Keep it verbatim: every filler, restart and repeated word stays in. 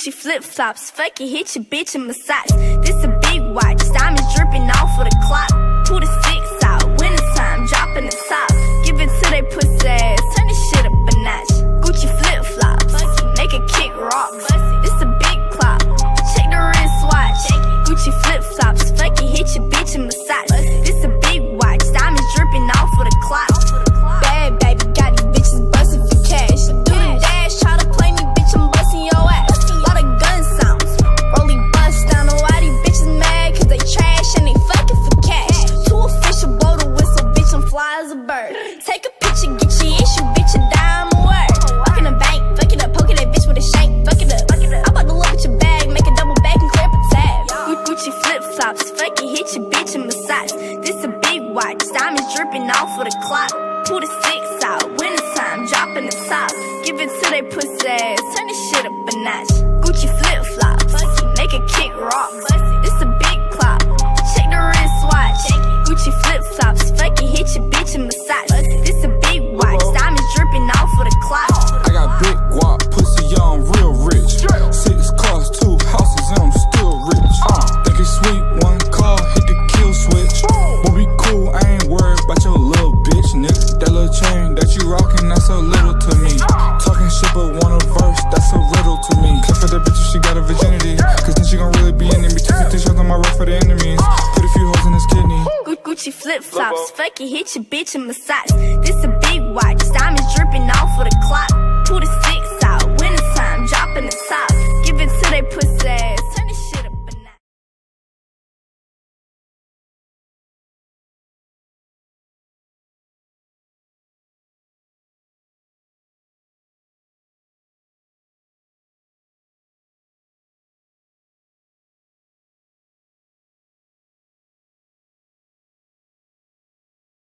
Gucci flip-flops, fuck it, hit your bitch and massage. This a big watch, diamonds dripping off of the clock. Pull the six out, wintertime, dropping the top. Give it to they pussy ass, turn this shit up a notch. Gucci flip-flops, make a kick rock. This a big clock, check the wrist watch. Gucci flip-flops, fuck it, hit your bitch and massage. This a big watch, diamonds dripping off of the clock. Bad baby, got these bitches bustin' for cash. Do the dash, try to play me, bitch, I'm bustin' your ass. Lot of gun sounds, rolling bust down. Know why these bitches mad, cause they trash and they fucking for cash. Too official, blow the whistle, bitch, I'm fly as a bird. Take a picture, get your issue, bitch, a dime a word. Walk in the bank, fuck it up, poking that bitch with a shank, fuck it up. I'm about to look at your bag, make a double back and clear up a tab. Gucci flip-flops, fuck it, hit your bitch and massage. This a big watch, diamonds dripping off of the clock. Pull the six out, wintertime, dropping the top. Give it to they pussy ass, turn this shit up a notch. Gucci flip-flops, make a kick rock. This a big clock, check the wrist watch. Gucci flip-flops, fuck it, hit your bitch and massage. This a big watch, diamonds dripping off of the clock. I got big guap, pussy young, real rich. Six cars, two houses, and I'm still rich. Uh, think it's sweet, one call, hit the kill switch. But we cool, I ain't worried about your little bitch, nigga. That little chain that you rockin', that's so little to me. Talking shit but want a verse, that's so riddle to me. Clip for that bitch if she got a virginity, cause then she gon' really be in me. Two fifty shots on my road for the enemies. Put a few holes in his kidney. Gucci flip-flops, fuck it, hit your bitch and massage. This a big watch, diamonds dripping off of the clock.